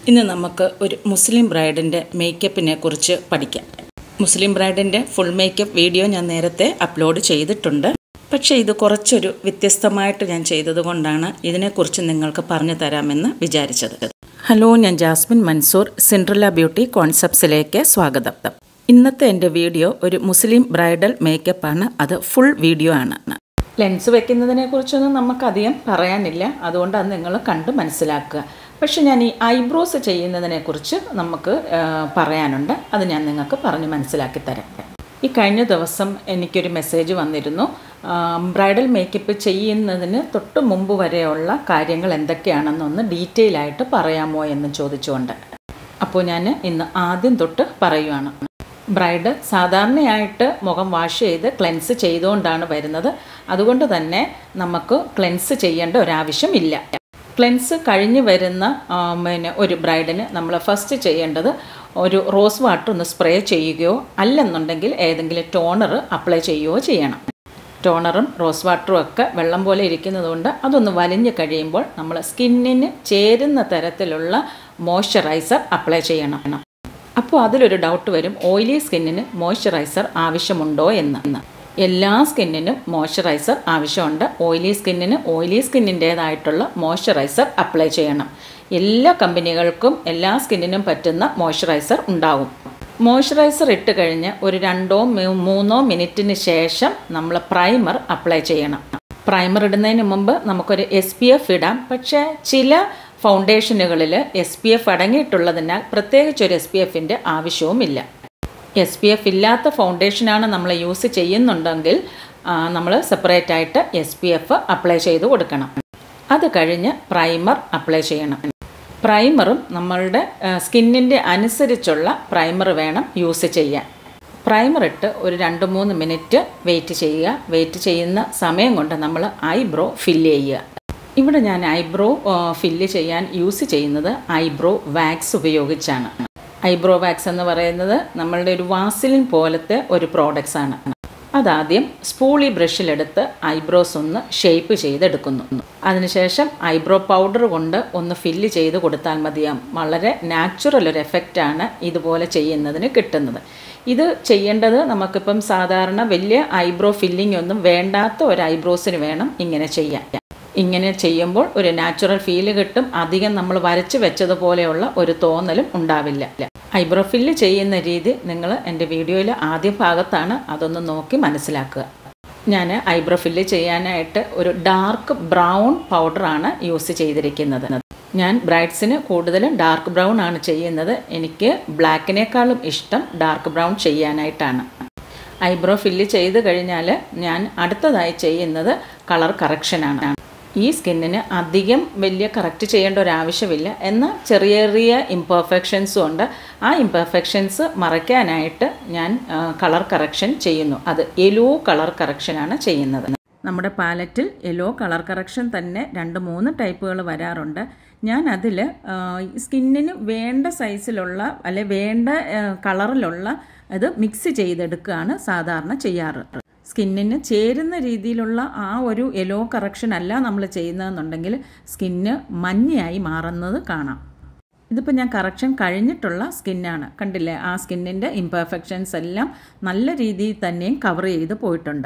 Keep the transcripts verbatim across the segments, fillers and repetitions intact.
ഇന്ന് നമുക്ക് ഒരു മുസ്ലിം ബ്രൈഡിൻ്റെ മേക്കപ്പിനെ കുറിച്ച് പഠിക്കാം. മുസ്ലിം ബ്രൈഡിൻ്റെ ഫുൾ മേക്കപ്പ് വീഡിയോ ഞാൻ നേരത്തെ അപ്ലോഡ് ചെയ്തിട്ടുണ്ട്. പക്ഷേ ഇത് കുറച്ചൊരു വ്യത്യസ്തമായിട്ട് ഞാൻ ചെയ്തതുകൊണ്ടാണ് ഇതിനെക്കുറിച്ച് നിങ്ങൾക്ക് പറഞ്ഞു തരാമെന്ന് വിചാരിച്ചത്. ഹലോ, ഞാൻ ജാസ്മിൻ മൻസൂർ, സിൻഡ്രല്ല ബ്യൂട്ടി കോൺസെപ്റ്റ്സിലേക്ക് സ്വാഗതം. ഇന്നത്തെ എൻ്റെ വീഡിയോ ഒരു മുസ്ലിം ബ്രൈഡൽ മേക്കപ്പാണ്. അത് ഫുൾ വീഡിയോ ആണ്. ലെൻസ് വെക്കുന്നതിനെ കുറിച്ചൊന്നും നമുക്കധികം പറയാനില്ല, അതുകൊണ്ട് അത് നിങ്ങൾ കണ്ട് മനസ്സിലാക്കുക. പക്ഷെ ഞാൻ ഈ ഐബ്രോസ് ചെയ്യുന്നതിനെക്കുറിച്ച് നമുക്ക് പറയാനുണ്ട്. അത് ഞാൻ നിങ്ങൾക്ക് പറഞ്ഞ് മനസ്സിലാക്കി തരാം. ഈ കഴിഞ്ഞ ദിവസം എനിക്കൊരു മെസ്സേജ് വന്നിരുന്നു, ബ്രൈഡൽ മേക്കപ്പ് ചെയ്യുന്നതിന് തൊട്ട് മുമ്പ് വരെയുള്ള കാര്യങ്ങൾ എന്തൊക്കെയാണെന്നൊന്ന് ഡീറ്റെയിൽ ആയിട്ട് പറയാമോ എന്ന് ചോദിച്ചുകൊണ്ട്. അപ്പോൾ ഞാൻ ഇന്ന് ആദ്യം തൊട്ട് പറയുവാണ്. ബ്രൈഡ് സാധാരണയായിട്ട് മുഖം വാഷ് ചെയ്ത് ക്ലെൻസ് ചെയ്തുകൊണ്ടാണ് വരുന്നത്. അതുകൊണ്ട് തന്നെ നമുക്ക് ക്ലെൻസ് ചെയ്യേണ്ട ഒരാവശ്യം ഇല്ല. ക്ലെൻസ് കഴിഞ്ഞ് വരുന്ന പിന്നെ ഒരു ബ്രൈഡിന് നമ്മൾ ഫസ്റ്റ് ചെയ്യേണ്ടത് ഒരു റോസ് വാട്ടർ ഒന്ന് സ്പ്രേ ചെയ്യുകയോ അല്ലെന്നുണ്ടെങ്കിൽ ഏതെങ്കിലും ടോണർ അപ്ലൈ ചെയ്യുകയോ ചെയ്യണം. ടോണറും റോസ് വാട്ടറും ഒക്കെ വെള്ളം പോലെ ഇരിക്കുന്നതുകൊണ്ട് അതൊന്ന് വലിഞ്ഞ് കഴിയുമ്പോൾ നമ്മൾ സ്കിന്നിന് ചേരുന്ന തരത്തിലുള്ള മോയ്സ്ചറൈസർ അപ്ലൈ ചെയ്യണം. അപ്പോൾ അതിലൊരു ഡൗട്ട് വരും, ഓയിലി സ്കിന്നിന് മോയ്സ്ചറൈസർ ആവശ്യമുണ്ടോ എന്ന്. എല്ലാ സ്കിന്നിനും മോയ്സ്ചറൈസർ ആവശ്യമുണ്ട്. ഓയിലി സ്കിന്നിന് ഓയിലി സ്കിന്നിൻ്റേതായിട്ടുള്ള മോയ്സ്ചറൈസർ അപ്ലൈ ചെയ്യണം. എല്ലാ കമ്പനികൾക്കും എല്ലാ സ്കിന്നിനും പറ്റുന്ന മോയ്സ്ചറൈസർ ഉണ്ടാവും. മോയ്സ്ചറൈസർ ഇട്ട് കഴിഞ്ഞ് ഒരു രണ്ടോ മൂന്നോ മിനിറ്റിന് ശേഷം നമ്മൾ പ്രൈമർ അപ്ലൈ ചെയ്യണം. പ്രൈമർ ഇടുന്നതിന് മുമ്പ് നമുക്കൊരു എസ് പി എഫ് ഇടാം. പക്ഷേ ചില ഫൗണ്ടേഷനുകളിൽ എസ് പി എഫ് അടങ്ങിയിട്ടുള്ളതിനാൽ പ്രത്യേകിച്ചൊരു എസ് പി എഫിൻ്റെ ആവശ്യവുമില്ല. എസ് പി എഫ് ഇല്ലാത്ത ഫൗണ്ടേഷനാണ് നമ്മൾ യൂസ് ചെയ്യുന്നുണ്ടെങ്കിൽ നമ്മൾ സെപ്പറേറ്റ് ആയിട്ട് എസ് പി എഫ് അപ്ലൈ ചെയ്ത് കൊടുക്കണം. അത് കഴിഞ്ഞ് പ്രൈമർ അപ്ലൈ ചെയ്യണം. പ്രൈമറും നമ്മളുടെ സ്കിന്നിൻ്റെ അനുസരിച്ചുള്ള പ്രൈമർ വേണം യൂസ് ചെയ്യാൻ. പ്രൈമർ ഇട്ട് ഒരു രണ്ട് മൂന്ന് മിനിറ്റ് വെയിറ്റ് ചെയ്യുക. വെയിറ്റ് ചെയ്യുന്ന സമയം കൊണ്ട് നമ്മൾ ഐബ്രോ ഫില്ല് ചെയ്യുക. ഇവിടെ ഞാൻ ഐബ്രോ ഫില്ല് ചെയ്യാൻ യൂസ് ചെയ്യുന്നത് ഐബ്രോ വാക്സ് ഉപയോഗിച്ചാണ്. ഐബ്രോ വാക്സ് എന്ന് പറയുന്നത് നമ്മളുടെ ഒരു വാസിലിൻ പോലത്തെ ഒരു പ്രോഡക്റ്റ്സ് ആണ്. അതാദ്യം സ്പൂളി ബ്രഷിലെടുത്ത് ഐബ്രോസ് ഒന്ന് ഷേപ്പ് ചെയ്തെടുക്കുന്നു. അതിനുശേഷം ഐബ്രോ പൗഡർ കൊണ്ട് ഒന്ന് ഫില്ല് ചെയ്ത് കൊടുത്താൽ മതിയാകും. വളരെ നാച്ചുറൽ ഒരു എഫക്റ്റാണ് ഇതുപോലെ ചെയ്യുന്നതിന് കിട്ടുന്നത്. ഇത് ചെയ്യേണ്ടത് നമുക്കിപ്പം സാധാരണ വലിയ ഐബ്രോ ഫില്ലിംഗ് ഒന്നും വേണ്ടാത്ത ഒരു ഐബ്രോസിന് വേണം ഇങ്ങനെ ചെയ്യാൻ. ഇങ്ങനെ ചെയ്യുമ്പോൾ ഒരു നാച്ചുറൽ ഫീല് കിട്ടും. അധികം നമ്മൾ വരച്ച് വെച്ചതുപോലെയുള്ള ഒരു തോന്നലും ഉണ്ടാവില്ല. ഐബ്രോ ഫില്ല് ചെയ്യുന്ന രീതി നിങ്ങൾ എൻ്റെ വീഡിയോയിൽ ആദ്യ ഭാഗത്താണ്, അതൊന്ന് നോക്കി മനസ്സിലാക്കുക. ഞാൻ ഐബ്രോ ഫില്ല് ചെയ്യാനായിട്ട് ഒരു ഡാർക്ക് ബ്രൗൺ പൗഡറാണ് യൂസ് ചെയ്തിരിക്കുന്നത്. ഞാൻ ബ്രൈഡ്സിന് കൂടുതലും ഡാർക്ക് ബ്രൗൺ ആണ് ചെയ്യുന്നത്. എനിക്ക് ബ്ലാക്കിനേക്കാളും ഇഷ്ടം ഡാർക്ക് ബ്രൗൺ ചെയ്യാനായിട്ടാണ്. ഐബ്രോ ഫില്ല് ചെയ്ത് കഴിഞ്ഞാൽ ഞാൻ അടുത്തതായി ചെയ്യുന്നത് കളർ കറക്ഷനാണ്. ഈ സ്കിന്നിന് അധികം വലിയ കറക്റ്റ് ചെയ്യേണ്ട ഒരാവശ്യമില്ല, എന്നാൽ ചെറിയ ചെറിയ ഇംപെർഫെക്ഷൻസും ഉണ്ട്. ആ ഇംപെർഫെക്ഷൻസ് മറയ്ക്കാനായിട്ട് ഞാൻ കളർ കറക്ഷൻ ചെയ്യുന്നു. അത് യെല്ലോ കളർ കറക്ഷനാണ് ചെയ്യുന്നത്. നമ്മുടെ പാലറ്റിൽ യെല്ലോ കളർ കറക്ഷൻ തന്നെ രണ്ട് മൂന്ന് ടൈപ്പുകൾ വരാറുണ്ട്. ഞാൻ അതിൽ സ്കിന്നിന് വേണ്ട സൈസിലുള്ള അല്ലെ വേണ്ട കളറിലുള്ള അത് മിക്സ് ചെയ്തെടുക്കുകയാണ് സാധാരണ ചെയ്യാറ്. സ്കിന്നിന് ചേരുന്ന രീതിയിലുള്ള ആ ഒരു യെല്ലോ കറക്ഷൻ അല്ല നമ്മൾ ചെയ്യുന്നതെന്നുണ്ടെങ്കിൽ സ്കിന്ന് മഞ്ഞയായി മാറുന്നത് കാണാം. ഇതിപ്പോൾ ഞാൻ കറക്ഷൻ കഴിഞ്ഞിട്ടുള്ള സ്കിന്നാണ്. കണ്ടില്ലേ, ആ സ്കിന്നിൻ്റെ ഇംപെർഫെക്ഷൻസ് എല്ലാം നല്ല രീതിയിൽ തന്നെയും കവർ ചെയ്ത് പോയിട്ടുണ്ട്.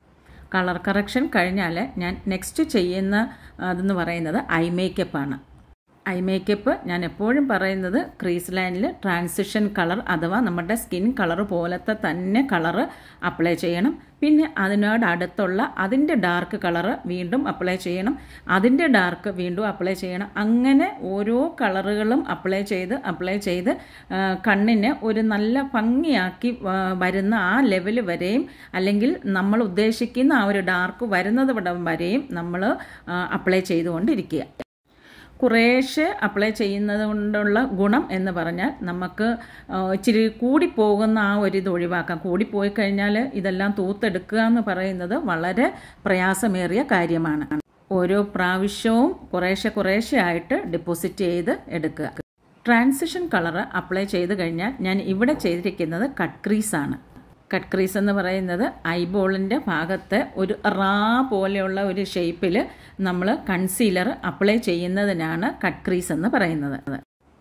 കളർ കറക്ഷൻ കഴിഞ്ഞാൽ ഞാൻ നെക്സ്റ്റ് ചെയ്യുന്ന അതെന്ന് പറയുന്നത് ഐ മേക്കപ്പാണ്. ഐ മേക്കപ്പ് ഞാൻ എപ്പോഴും പറയുന്നത് ക്രീസ് ലൈനിൽ ട്രാൻസിഷൻ കളർ അഥവാ നമ്മുടെ സ്കിൻ കളർ പോലത്തെ തന്നെ കളറ് അപ്ലൈ ചെയ്യണം. പിന്നെ അതിനോട് അടുത്തുള്ള അതിൻ്റെ ഡാർക്ക് കളറ് വീണ്ടും അപ്ലൈ ചെയ്യണം. അതിൻ്റെ ഡാർക്ക് വീണ്ടും അപ്ലൈ ചെയ്യണം. അങ്ങനെ ഓരോ കളറുകളും അപ്ലൈ ചെയ്ത് അപ്ലൈ ചെയ്ത് കണ്ണിന് ഒരു നല്ല ഭംഗിയാക്കി വരുന്ന ആ ലെവൽ വരെയും, അല്ലെങ്കിൽ നമ്മൾ ഉദ്ദേശിക്കുന്ന ആ ഒരു ഡാർക്ക് വരുന്നത് വരെയും നമ്മൾ അപ്ലൈ ചെയ്തുകൊണ്ടിരിക്കുക. കുറേശ്ശെ അപ്ലൈ ചെയ്യുന്നത് കൊണ്ടുള്ള ഗുണം എന്ന് പറഞ്ഞാൽ നമുക്ക് ഇച്ചിരി കൂടിപ്പോകുന്ന ആ ഒരു ഇത് ഒഴിവാക്കാം. കൂടിപ്പോയി കഴിഞ്ഞാൽ ഇതെല്ലാം തൂത്തെടുക്കുക എന്ന് പറയുന്നത് വളരെ പ്രയാസമേറിയ കാര്യമാണ്. ഓരോ പ്രാവശ്യവും കുറേശ്ശെ കുറേശ്ശെ ആയിട്ട് ഡെപ്പോസിറ്റ് ചെയ്ത് എടുക്കുക. ട്രാൻസിഷൻ കളറ് അപ്ലൈ ചെയ്ത് കഴിഞ്ഞാൽ ഞാൻ ഇവിടെ ചെയ്തിരിക്കുന്നത് കട്ട് ക്രീസാണ്. കട്ട് ക്രീസ് എന്ന് പറയുന്നത് ഐബോളിൻ്റെ ഭാഗത്ത് ഒരു റാ പോലെയുള്ള ഒരു ഷേപ്പിൽ നമ്മൾ കൺസീലർ അപ്ലൈ ചെയ്യുന്നതിനാണ് കട്ട് ക്രീസ് എന്ന് പറയുന്നത്.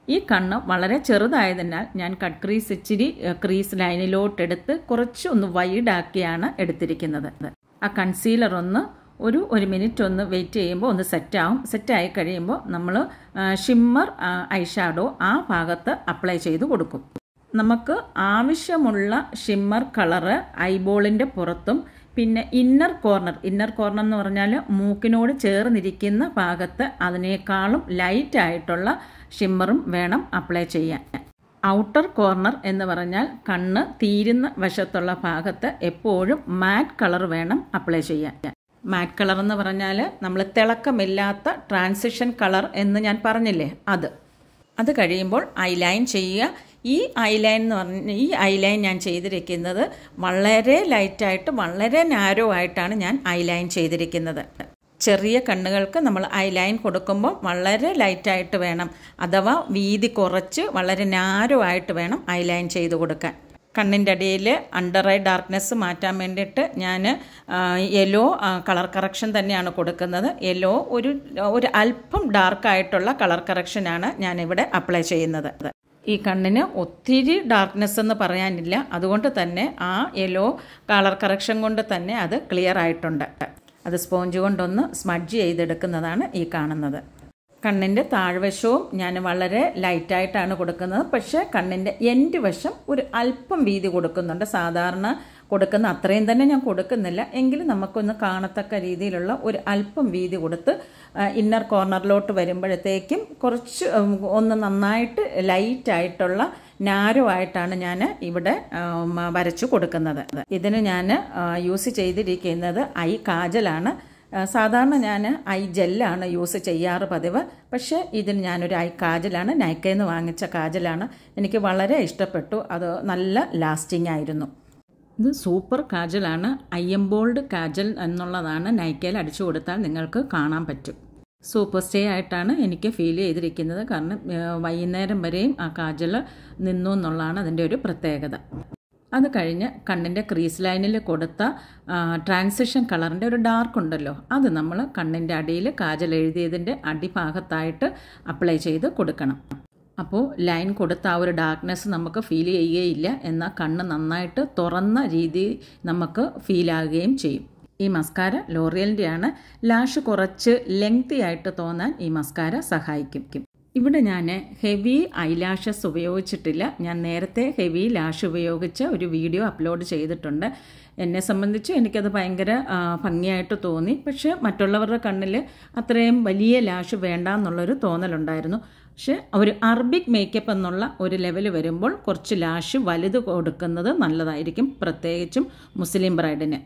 ഈ കണ്ണ് വളരെ ചെറുതായതിനാൽ ഞാൻ കട്ട് ക്രീസ് ഇച്ചിരി ക്രീസ് ലൈനിലോട്ടെടുത്ത് കുറച്ചൊന്ന് വൈഡാക്കിയാണ് എടുത്തിരിക്കുന്നത്. ആ കൺസീലർ ഒന്ന് ഒരു ഒരു മിനിറ്റ് ഒന്ന് വെയിറ്റ് ചെയ്യുമ്പോൾ ഒന്ന് സെറ്റാവും. സെറ്റായി കഴിയുമ്പോൾ നമ്മൾ ഷിമ്മർ ഐ ഷാഡോ ആ ഭാഗത്ത് അപ്ലൈ ചെയ്ത് കൊടുക്കും. നമുക്ക് ആവശ്യമുള്ള ഷിമ്മർ കളറ് ഐബോളിൻ്റെ പുറത്തും പിന്നെ ഇന്നർ കോർണർ ഇന്നർ കോർണർ എന്ന് പറഞ്ഞാൽ മൂക്കിനോട് ചേർന്നിരിക്കുന്ന ഭാഗത്ത് അതിനേക്കാളും ലൈറ്റായിട്ടുള്ള ഷിമ്മറും വേണം അപ്ലൈ ചെയ്യാൻ. ഔട്ടർ കോർണർ എന്ന് പറഞ്ഞാൽ കണ്ണ് തീരുന്ന വശത്തുള്ള ഭാഗത്ത് എപ്പോഴും മാറ്റ് കളർ വേണം അപ്ലൈ ചെയ്യാൻ. മാറ്റ് കളർ എന്ന് പറഞ്ഞാൽ നമ്മൾ തിളക്കമില്ലാത്ത ട്രാൻസിഷൻ കളർ എന്ന് ഞാൻ പറഞ്ഞില്ലേ, അത് അത് കഴിയുമ്പോൾ ഐലൈൻ ചെയ്യുക. ഈ ഐലൈൻ എന്ന് പറഞ്ഞ ഈ ഐലൈൻ ഞാൻ ചെയ്തിരിക്കുന്നത് വളരെ ലൈറ്റായിട്ട് വളരെ നാരോ ആയിട്ടാണ് ഞാൻ ഐലൈൻ ചെയ്തിരിക്കുന്നത്. ചെറിയ കണ്ണുകൾക്ക് നമ്മൾ ഐലൈൻ കൊടുക്കുമ്പോൾ വളരെ ലൈറ്റായിട്ട് വേണം, അഥവാ വീതി കുറച്ച് വളരെ നാരോ ആയിട്ട് വേണം ഐലൈൻ ചെയ്ത് കൊടുക്കാൻ. കണ്ണിൻ്റെ അടിയിൽ അണ്ടർ ഐ ഡാർക്ക്നെസ് മാറ്റാൻ വേണ്ടിയിട്ട് ഞാൻ യെല്ലോ കളർ കറക്ഷൻ തന്നെയാണ് കൊടുക്കുന്നത്. യെല്ലോ ഒരു ഒരു അല്പം ഡാർക്കായിട്ടുള്ള കളർ കറക്ഷനാണ് ഞാനിവിടെ അപ്ലൈ ചെയ്യുന്നത്. ഈ കണ്ണിന് ഒത്തിരി ഡാർക്ക്നെസ് എന്ന് പറയാനില്ല, അതുകൊണ്ട് തന്നെ ആ യെല്ലോ കളർ കറക്ഷൻ കൊണ്ട് തന്നെ അത് ക്ലിയർ ആയിട്ടുണ്ട്. അത് സ്പോഞ്ച് കൊണ്ടൊന്ന് സ്മഡ്ജ് ചെയ്തെടുക്കുന്നതാണ് ഈ കാണുന്നത്. കണ്ണിൻ്റെ താഴ്വശവും ഞാൻ വളരെ ലൈറ്റായിട്ടാണ് കൊടുക്കുന്നത്, പക്ഷേ കണ്ണിൻ്റെ എൻഡ് വശം ഒരു അല്പം വീതി കൊടുക്കുന്നുണ്ട്. സാധാരണ കൊടുക്കുന്ന അത്രയും തന്നെ ഞാൻ കൊടുക്കുന്നില്ല, എങ്കിലും നമുക്കൊന്ന് കാണത്തക്ക രീതിയിലുള്ള ഒരു അല്പം വീതി കൊടുത്ത് ഇന്നർ കോർണറിലോട്ട് വരുമ്പോഴത്തേക്കും കുറച്ച് ഒന്ന് നന്നായിട്ട് ലൈറ്റായിട്ടുള്ള നാരോ ആയിട്ടാണ് ഞാൻ ഇവിടെ വരച്ചു കൊടുക്കുന്നത്. ഇതിന് ഞാൻ യൂസ് ചെയ്തിരിക്കുന്നത് ഐ കാജലാണ്. സാധാരണ ഞാൻ ഐ ജെല്ലാണ് യൂസ് ചെയ്യാറ് പതിവ്, പക്ഷേ ഇതിന് ഞാനൊരു ഐ കാജലാണ്, നൈക്കയിൽ നിന്ന് വാങ്ങിച്ച കാജലാണ്. എനിക്ക് വളരെ ഇഷ്ടപ്പെട്ടു, അത് നല്ല ലാസ്റ്റിംഗ് ആയിരുന്നു. ഇത് സൂപ്പർ കാജലാണ്, ഐ എംബോൾഡ് കാജൽ എന്നുള്ളതാണ്. നൈക്കയിൽ അടിച്ചു കൊടുത്താൽ നിങ്ങൾക്ക് കാണാൻ പറ്റും. സൂപ്പർ സ്റ്റേ ആയിട്ടാണ് എനിക്ക് ഫീൽ ചെയ്തിരിക്കുന്നത്, കാരണം വൈകുന്നേരം വരെയും ആ കാജൽ നിന്നു എന്നുള്ളതാണ് അതിൻ്റെ ഒരു പ്രത്യേകത. അത് കഴിഞ്ഞ് കണ്ണിൻ്റെ ക്രീസ് ലൈനിൽ കൊടുത്ത ട്രാൻസിഷൻ കളറിൻ്റെ ഒരു ഡാർക്ക് ഉണ്ടല്ലോ, അത് നമ്മൾ കണ്ണിൻ്റെ അടിയിൽ കാജൽ എഴുതിയതിൻ്റെ അടിഭാഗത്തായിട്ട് അപ്ലൈ ചെയ്ത് കൊടുക്കണം. അപ്പോൾ ലൈൻ കൊടുത്ത ആ ഒരു ഡാർക്ക്നെസ് നമുക്ക് ഫീൽ ചെയ്യുകയില്ല, എന്നാൽ കണ്ണ് നന്നായിട്ട് തുറന്ന രീതി നമുക്ക് ഫീലാകുകയും ചെയ്യും. ഈ മസ്കാര ലോറിയലിൻ്റെയാണ്. ലാഷ് കുറച്ച് ലെങ്തി ആയിട്ട് തോന്നാൻ ഈ മസ്കാര സഹായിക്കും. ഇവിടെ ഞാൻ ഹെവി ഐലാഷസ് ഉപയോഗിച്ചിട്ടില്ല. ഞാൻ നേരത്തെ ഹെവി ലാഷ് ഉപയോഗിച്ച് ഒരു വീഡിയോ അപ്ലോഡ് ചെയ്തിട്ടുണ്ട്. എന്നെ സംബന്ധിച്ച് എനിക്കത് ഭയങ്കര ഭംഗിയായിട്ട് തോന്നി, പക്ഷേ മറ്റുള്ളവരുടെ കണ്ണിൽ അത്രയും വലിയ ലാഷ് വേണ്ട എന്നുള്ളൊരു തോന്നലുണ്ടായിരുന്നു. പക്ഷേ ഒരു അറബിക് മേക്കപ്പ് എന്നുള്ള ഒരു ലെവൽ വരുമ്പോൾ കുറച്ച് ലാഷ് വലുത് കൊടുക്കുന്നത് നല്ലതായിരിക്കും, പ്രത്യേകിച്ചും മുസ്ലിം ബ്രൈഡിന്.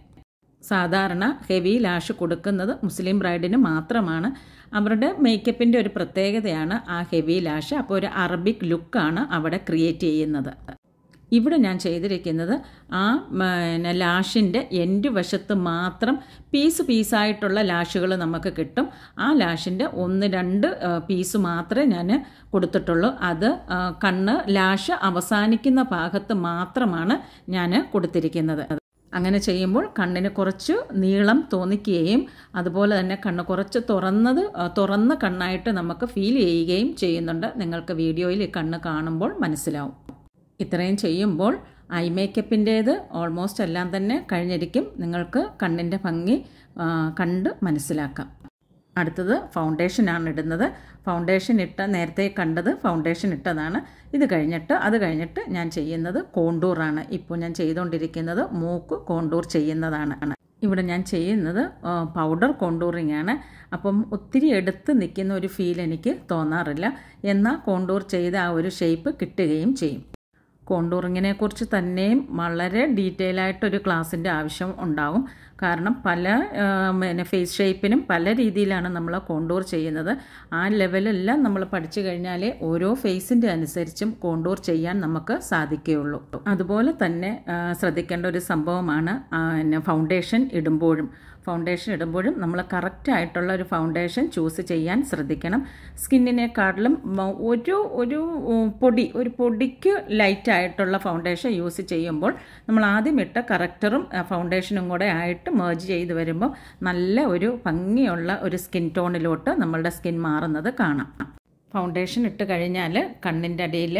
സാധാരണ ഹെവി ലാഷ് കൊടുക്കുന്നത് മുസ്ലിം ബ്രൈഡിന് മാത്രമാണ്. അവരുടെ മേക്കപ്പിൻ്റെ ഒരു പ്രത്യേകതയാണ് ആ ഹെവി ലാഷ്. അപ്പോൾ ഒരു അറബിക് ലുക്കാണ് അവിടെ ക്രിയേറ്റ് ചെയ്യുന്നത്. ഇവിടെ ഞാൻ ചെയ്തിരിക്കുന്നത് ആ പിന്നെ ലാഷിൻ്റെ എൻഡ് വശത്ത് മാത്രം പീസ് പീസായിട്ടുള്ള ലാഷുകൾ നമുക്ക് കിട്ടും. ആ ലാഷിൻ്റെ ഒന്ന് രണ്ട് പീസ് മാത്രമേ ഞാൻ കൊടുത്തിട്ടുള്ളൂ. അത് കണ്ണ് ലാഷ് അവസാനിക്കുന്ന ഭാഗത്ത് മാത്രമാണ് ഞാൻ കൊടുത്തിരിക്കുന്നത്. അങ്ങനെ ചെയ്യുമ്പോൾ കണ്ണിന് കുറച്ച് നീളം തോന്നിക്കുകയും അതുപോലെ തന്നെ കണ്ണ് കുറച്ച് തുറന്നത് തുറന്ന കണ്ണായിട്ട് നമുക്ക് ഫീൽ ചെയ്യുകയും ചെയ്യുന്നുണ്ട്. നിങ്ങൾക്ക് വീഡിയോയിൽ ഈ കണ്ണ് കാണുമ്പോൾ മനസ്സിലാവും. ഇത്രയും ചെയ്യുമ്പോൾ ഐ മേക്കപ്പിൻ്റേത് ഓൾമോസ്റ്റ് എല്ലാം തന്നെ കഴിഞ്ഞിരിക്കും. നിങ്ങൾക്ക് കണ്ണിൻ്റെ ഭംഗി കണ്ട് മനസ്സിലാക്കാം. അടുത്തത് ഫൗണ്ടേഷനാണ് ഇടുന്നത്. ഫൗണ്ടേഷൻ ഇട്ട നേരത്തെ കണ്ടത് ഫൗണ്ടേഷൻ ഇട്ടതാണ്. ഇത് കഴിഞ്ഞിട്ട് അത് കഴിഞ്ഞിട്ട് ഞാൻ ചെയ്യുന്നത് കോണ്ടൂറാണ്. ഇപ്പോൾ ഞാൻ ചെയ്തുകൊണ്ടിരിക്കുന്നത് മൂക്ക് കോണ്ടൂർ ചെയ്യുന്നതാണ്. ഇവിടെ ഞാൻ ചെയ്യുന്നത് പൗഡർ കോണ്ടൂറിങ് ആണ്. അപ്പം ഒത്തിരി എടുത്ത് നിൽക്കുന്ന ഒരു ഫീൽ എനിക്ക് തോന്നാറില്ല, എന്നാൽ കോണ്ടൂർ ചെയ്ത ആ ഒരു ഷേപ്പ് കിട്ടുകയും ചെയ്യും. കോണ്ടൂറിങ്ങിനെ കുറിച്ച് തന്നെയും വളരെ ഡീറ്റെയിൽ ആയിട്ടൊരു ക്ലാസ്സിൻ്റെ ആവശ്യം ഉണ്ടാവും. കാരണം പല പിന്നെ ഫേസ് ഷേപ്പിനും പല രീതിയിലാണ് നമ്മൾ കോണ്ടൂർ ചെയ്യുന്നത്. ആ ലെവലെല്ലാം നമ്മൾ പഠിച്ചു കഴിഞ്ഞാലേ ഓരോ ഫേസിൻ്റെ അനുസരിച്ചും കോണ്ടൂർ ചെയ്യാൻ നമുക്ക് സാധിക്കുകയുള്ളൂ. അതുപോലെ തന്നെ ശ്രദ്ധിക്കേണ്ട ഒരു സംഭവമാണ് പിന്നെ ഫൗണ്ടേഷൻ ഇടുമ്പോഴും ഫൗണ്ടേഷൻ ഇടുമ്പോഴും നമ്മൾ കറക്റ്റായിട്ടുള്ള ഒരു ഫൗണ്ടേഷൻ ചൂസ് ചെയ്യാൻ ശ്രദ്ധിക്കണം. സ്കിന്നിനെക്കാട്ടിലും ഒരു ഒരു പൊടി ഒരു പൊടിക്ക് ലൈറ്റായിട്ടുള്ള ഫൗണ്ടേഷൻ യൂസ് ചെയ്യുമ്പോൾ നമ്മൾ ആദ്യം ഇട്ട കറക്റ്ററും ഫൗണ്ടേഷനും കൂടെ ആയിട്ട് മേർജ് ചെയ്ത് വരുമ്പോൾ നല്ല ഒരു ഭംഗിയുള്ള ഒരു സ്കിൻ ടോണിലോട്ട് നമ്മളുടെ സ്കിൻ മാറുന്നത് കാണാം. ഫൗണ്ടേഷൻ ഇട്ട് കഴിഞ്ഞാൽ കണ്ണിൻ്റെ അടിയിൽ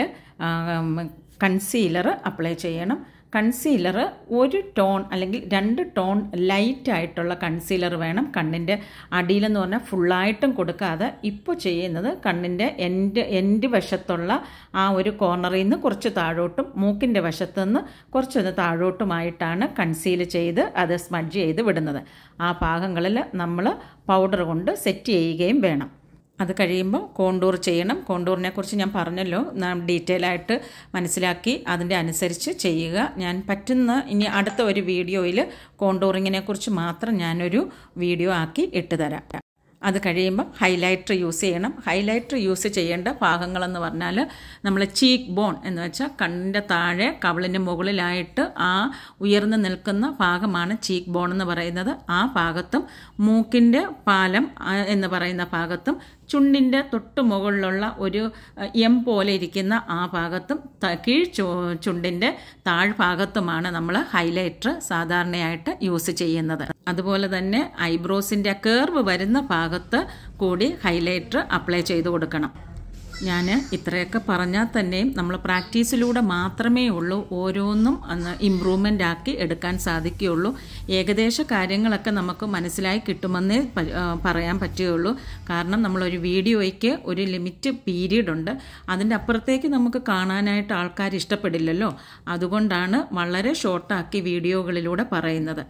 കൺസീലർ അപ്ലൈ ചെയ്യണം. കൺസീലർ ഒരു ടോൺ അല്ലെങ്കിൽ രണ്ട് ടോൺ ലൈറ്റായിട്ടുള്ള കൺസീലർ വേണം. കണ്ണിൻ്റെ അടിയിലെന്ന് പറഞ്ഞാൽ ഫുള്ളായിട്ടും കൊടുക്കാതെ ഇപ്പോൾ ചെയ്യുന്നത് കണ്ണിൻ്റെ എൻഡ് എൻഡ് വശത്തുള്ള ആ ഒരു കോർണറിൽ നിന്ന് കുറച്ച് താഴോട്ടും മൂക്കിൻ്റെ വശത്തു നിന്ന് കുറച്ചൊന്ന് താഴോട്ടുമായിട്ടാണ് കൺസീൽ ചെയ്ത് അത് സ്മഡ്ജ് ചെയ്ത് വിടുന്നത്. ആ ഭാഗങ്ങളിൽ നമ്മൾ പൗഡർ കൊണ്ട് സെറ്റ് ചെയ്യുകയും വേണം. അത് കഴിയുമ്പോൾ കോണ്ടൂർ ചെയ്യണം. കോണ്ടൂറിനെ കുറിച്ച് ഞാൻ പറഞ്ഞല്ലോ, ഡീറ്റെയിൽ ആയിട്ട് മനസ്സിലാക്കി അതിൻ്റെ അനുസരിച്ച് ചെയ്യുക. ഞാൻ പറ്റുന്ന ഇനി അടുത്ത ഒരു വീഡിയോയിൽ കോണ്ടൂറിങ്ങിനെ കുറിച്ച് മാത്രം ഞാനൊരു വീഡിയോ ആക്കി ഇട്ട് തരാം. അത് കഴിയുമ്പോൾ ഹൈലൈറ്റർ യൂസ് ചെയ്യണം. ഹൈലൈറ്റർ യൂസ് ചെയ്യേണ്ട ഭാഗങ്ങളെന്ന് പറഞ്ഞാൽ നമ്മൾ ചീക്ക് ബോൺ എന്ന് വെച്ചാൽ കണ്ണിൻ്റെ താഴെ കവിളിന് മുകളിലായിട്ട് ആ ഉയർന്നു നിൽക്കുന്ന ഭാഗമാണ് ചീക്ക് ബോൺ എന്ന് പറയുന്നത്. ആ ഭാഗത്തും മൂക്കിൻ്റെ പാലം എന്ന് പറയുന്ന ഭാഗത്തും ചുണ്ടിൻ്റെ തൊട്ട് മുകളിലുള്ള ഒരു എം പോലെ ഇരിക്കുന്ന ആ ഭാഗത്തും കീഴ് ചുണ്ടിൻ്റെ താഴ്ഭാഗത്തുമാണ് നമ്മൾ ഹൈലൈറ്റർ സാധാരണയായിട്ട് യൂസ് ചെയ്യുന്നത്. അതുപോലെ തന്നെ ഐബ്രോസിൻ്റെ കേർവ് വരുന്ന ഭാഗത്ത് കൂടി ഹൈലൈറ്റർ അപ്ലൈ ചെയ്ത് കൊടുക്കണം. ഞാൻ ഇത്രയൊക്കെ പറഞ്ഞാൽ തന്നെയും നമ്മൾ പ്രാക്ടീസിലൂടെ മാത്രമേ ഉള്ളൂ ഓരോന്നും അന്ന് ഇമ്പ്രൂവ്മെൻ്റ് ആക്കി എടുക്കാൻ സാധിക്കുകയുള്ളൂ. ഏകദേശ കാര്യങ്ങളൊക്കെ നമുക്ക് മനസ്സിലായി കിട്ടുമെന്നേ പറയാൻ പറ്റുകയുള്ളൂ. കാരണം നമ്മളൊരു വീഡിയോയ്ക്ക് ഒരു ലിമിറ്റ് പീരീഡ് ഉണ്ട്. അതിൻ്റെ അപ്പുറത്തേക്ക് നമുക്ക് കാണാനായിട്ട് ആൾക്കാർ ഇഷ്ടപ്പെടില്ലല്ലോ. അതുകൊണ്ടാണ് വളരെ ഷോർട്ടാക്കി വീഡിയോകളിലൂടെ പറയുന്നത്.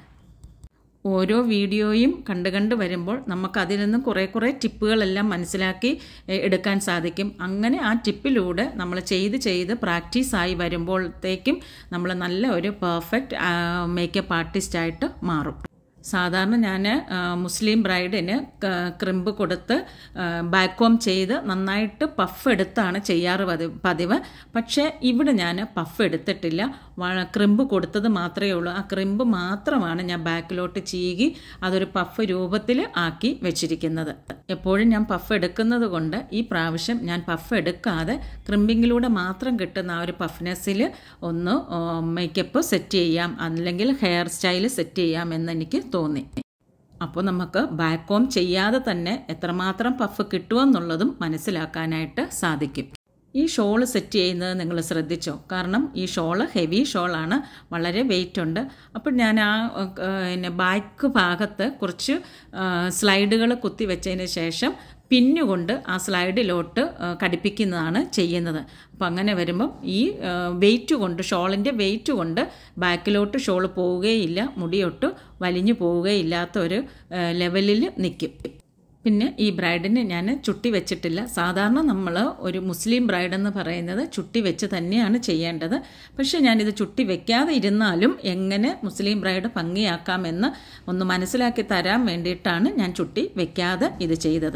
ഓരോ വീഡിയോയും കണ്ട് കണ്ട് വരുമ്പോൾ നമുക്കതിൽ നിന്നും കുറേ കുറേ ടിപ്പുകളെല്ലാം മനസ്സിലാക്കി എടുക്കാൻ സാധിക്കും. അങ്ങനെ ആ ടിപ്പിലൂടെ നമ്മൾ ചെയ്ത് ചെയ്ത് പ്രാക്ടീസായി വരുമ്പോഴത്തേക്കും നമ്മൾ നല്ല ഒരു പെർഫെക്റ്റ് മേക്കപ്പ് ആർട്ടിസ്റ്റായിട്ട് മാറും. സാധാരണ ഞാൻ മുസ്ലിം ബ്രൈഡിന് ക്രിമ്പ് കൊടുത്ത് ബാക്കോം ചെയ്ത് നന്നായിട്ട് പഫ് എടുത്താണ് ചെയ്യാറ് പതിവ്. പക്ഷേ ഇവിടെ ഞാൻ പഫ് എടുത്തിട്ടില്ല. ക്രിമ്പ് കൊടുത്തത് മാത്രമേ ഉള്ളൂ. ആ ക്രിമ്പ് മാത്രമാണ് ഞാൻ ബാക്കിലോട്ട് ചീകി അതൊരു പഫ് രൂപത്തിൽ ആക്കി വെച്ചിരിക്കുന്നത്. എപ്പോഴും ഞാൻ പഫ് എടുക്കുന്നത് കൊണ്ട് ഈ പ്രാവശ്യം ഞാൻ പഫ് എടുക്കാതെ ക്രിമ്പിങ്ങിലൂടെ മാത്രം കിട്ടുന്ന ആ ഒരു പഫ്നെസ്സിൽ ഒന്ന് മേക്കപ്പ് സെറ്റ് ചെയ്യാം, അല്ലെങ്കിൽ ഹെയർ സ്റ്റൈൽ സെറ്റ് ചെയ്യാം എന്ന് എനിക്ക് തോന്നി. അപ്പോൾ നമുക്ക് ബാക്കോം ചെയ്യാതെ തന്നെ എത്രമാത്രം പഫ് കിട്ടുമെന്നുള്ളതും മനസ്സിലാക്കാനായിട്ട് സാധിക്കും. ഈ ഷോള് സെറ്റ് ചെയ്യുന്നത് നിങ്ങൾ ശ്രദ്ധിച്ചോ? കാരണം ഈ ഷോള് ഹെവി ഷോളാണ്, വളരെ വെയിറ്റ് ഉണ്ട്. അപ്പോൾ ഞാൻ ആ പിന്നെ ബാക്ക് ഭാഗത്ത് കുറച്ച് സ്ലൈഡുകൾ കുത്തി വെച്ചതിന് ശേഷം പിന്നുകൊണ്ട് ആ സ്ലൈഡിലോട്ട് ഘടിപ്പിക്കുന്നതാണ് ചെയ്യുന്നത്. അപ്പോൾ അങ്ങനെ വരുമ്പം ഈ വെയിറ്റ് കൊണ്ട്, ഷോളിൻ്റെ വെയിറ്റ് കൊണ്ട് ബാക്കിലോട്ട് ഷോൾ പോവുകയില്ല, മുടിയൊട്ട് വലിഞ്ഞു പോവുകയില്ലാത്ത ഒരു ലെവലിൽ നിൽക്കും. പിന്നെ ഈ ബ്രൈഡിന് ഞാൻ ചുട്ടി വെച്ചിട്ടില്ല. സാധാരണ നമ്മൾ ഒരു മുസ്ലിം ബ്രൈഡെന്ന് പറയുന്നത് ചുട്ടി വെച്ച് തന്നെയാണ് ചെയ്യേണ്ടത്. പക്ഷേ ഞാനിത് ചുട്ടി വെക്കാതെ ഇരുന്നാലും എങ്ങനെ മുസ്ലിം ബ്രൈഡ് ഭംഗിയാക്കാമെന്ന് ഒന്ന് മനസ്സിലാക്കി തരാൻ വേണ്ടിയിട്ടാണ് ഞാൻ ചുട്ടി വെക്കാതെ ഇത് ചെയ്തത്.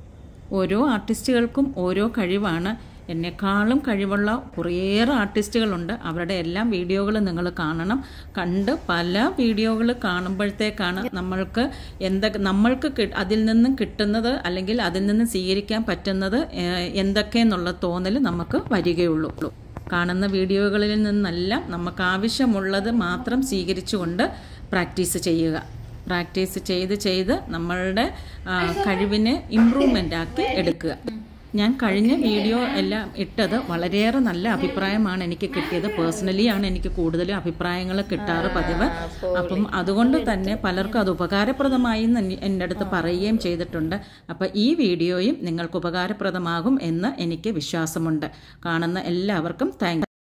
ഓരോ ആർട്ടിസ്റ്റുകൾക്കും ഓരോ കഴിവാണ്. എന്നെക്കാളും കഴിവുള്ള കുറേയേറെ ആർട്ടിസ്റ്റുകളുണ്ട്. അവരുടെ എല്ലാം വീഡിയോകൾ നിങ്ങൾ കാണണം. കണ്ട് പല വീഡിയോകൾ കാണുമ്പോഴത്തേക്കാണ് നമ്മൾക്ക് എന്തൊക്കെ നമ്മൾക്ക് അതിൽ നിന്നും കിട്ടുന്നത് അല്ലെങ്കിൽ അതിൽ നിന്ന് സ്വീകരിക്കാൻ പറ്റുന്നത് എന്തൊക്കെയെന്നുള്ള തോന്നൽ നമുക്ക് വരികയുള്ളൂ. കാണുന്ന വീഡിയോകളിൽ നിന്നെല്ലാം നമുക്ക് ആവശ്യമുള്ളത് മാത്രം സ്വീകരിച്ചുകൊണ്ട് പ്രാക്ടീസ് ചെയ്യുക. പ്രാക്ടീസ് ചെയ്ത് ചെയ്ത് നമ്മളുടെ കഴിവിനെ ഇമ്പ്രൂവ്മെൻ്റ് ആക്കി എടുക്കുക. ഞാൻ കഴിഞ്ഞ വീഡിയോ എല്ലാം ഇട്ടത് വളരെയേറെ നല്ല അഭിപ്രായമാണ് എനിക്ക് കിട്ടിയത്. പേഴ്സണലി ആണ് എനിക്ക് കൂടുതലും അഭിപ്രായങ്ങൾ കിട്ടാറ് പതിവ്. അപ്പം അതുകൊണ്ട് തന്നെ പലർക്കും അത് ഉപകാരപ്രദമായി എന്ന് എൻ്റെ അടുത്ത് പറയുകയും ചെയ്തിട്ടുണ്ട്. അപ്പം ഈ വീഡിയോയും നിങ്ങൾക്ക് ഉപകാരപ്രദമാകും എന്ന് എനിക്ക് വിശ്വാസമുണ്ട്. കാണുന്ന എല്ലാവർക്കും താങ്ക്